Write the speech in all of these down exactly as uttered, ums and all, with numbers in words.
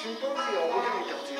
침pan지가 어디 있겠지?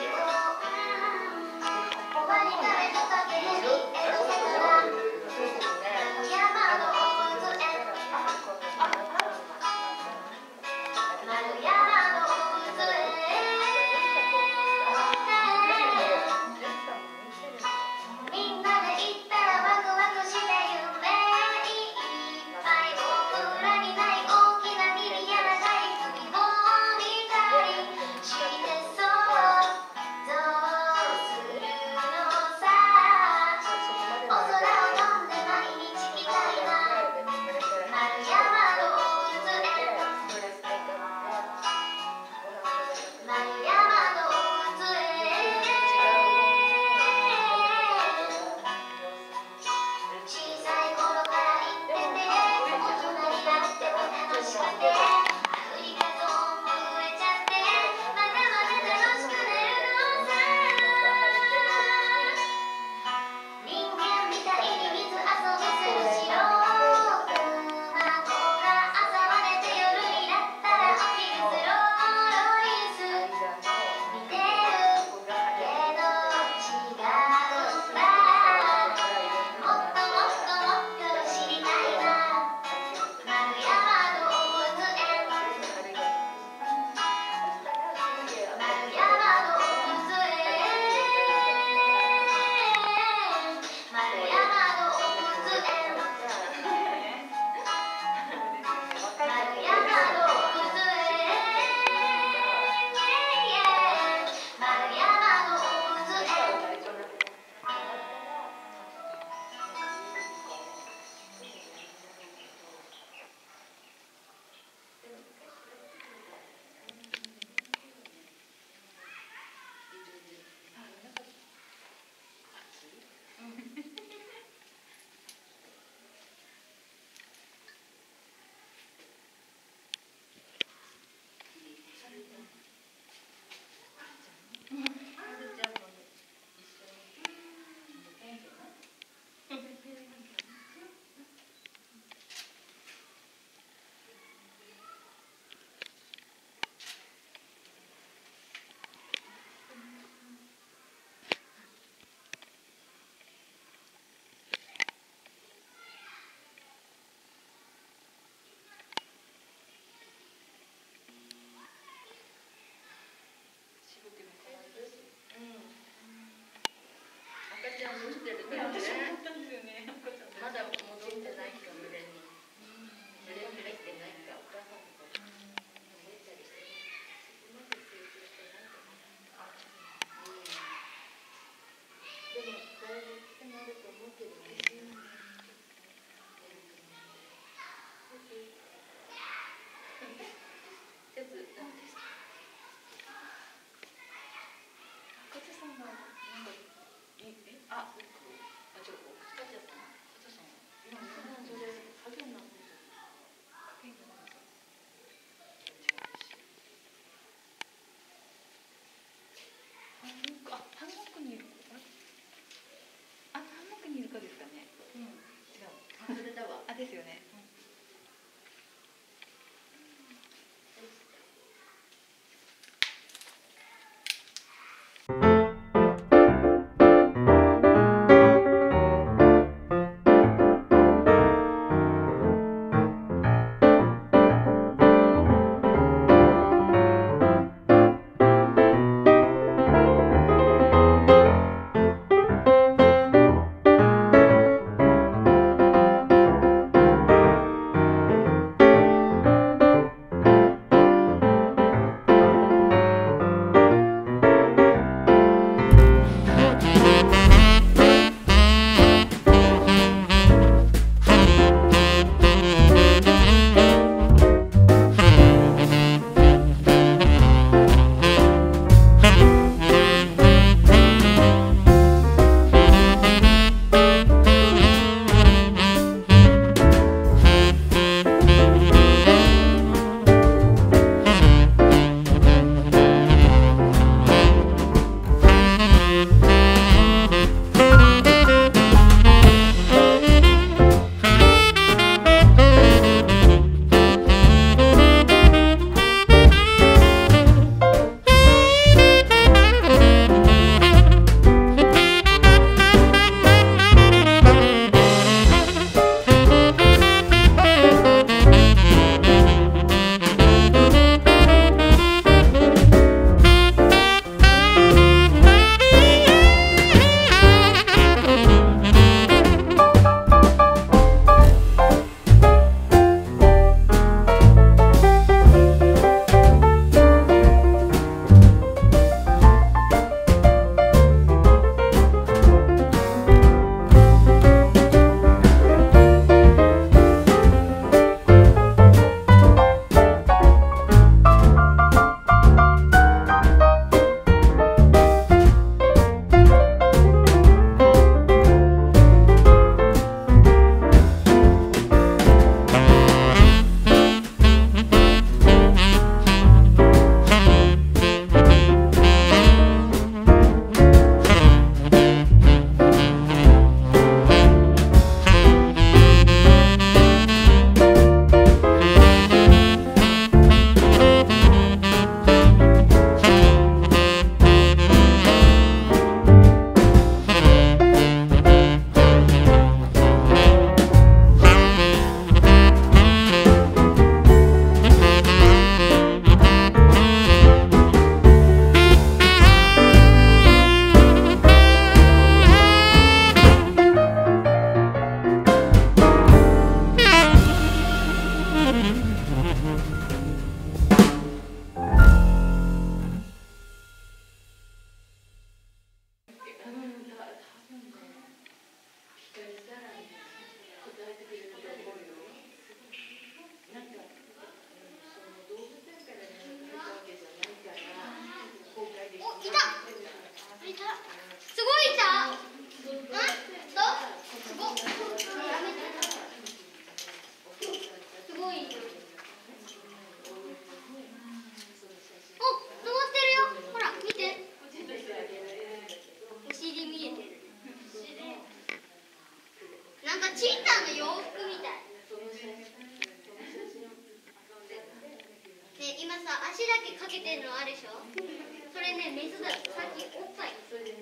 足だけかけてるのあるでしょ。それね、メスだとさっきおっぱい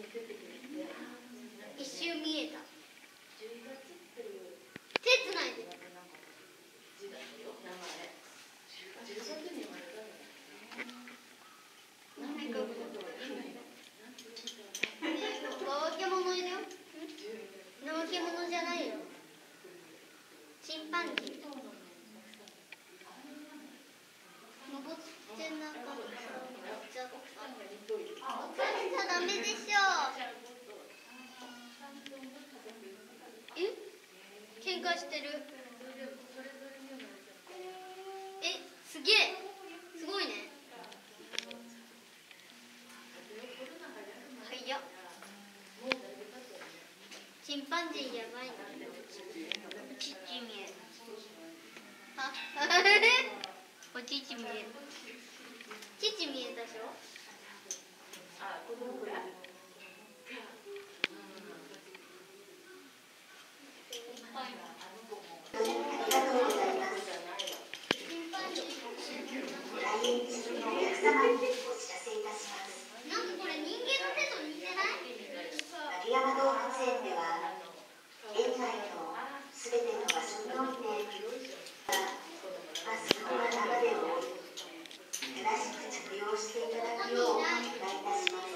一瞬見えた。手つないで。怠け者いるよ。怠け者じゃないよ。チンパンジー。登ってなかった。落ちちゃった。落ちちゃダメでしょ。え？喧嘩してる。え、すげえ。すごいね。はいや。チンパンジーやばいな。ちっち見える。あ、おちち見える。父見えたでしょ。なんかこれ人間の手と似てない？ 円山動物園では園内のすべての場所においてマスクを頭で覆い正しく着用していただくようお願いいたします。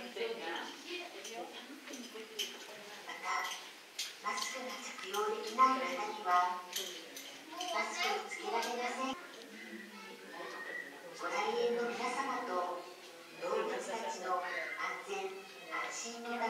またマスクが着用できない方にはマスクをつけられません。ご来園の皆様と動物たちの安全安心のた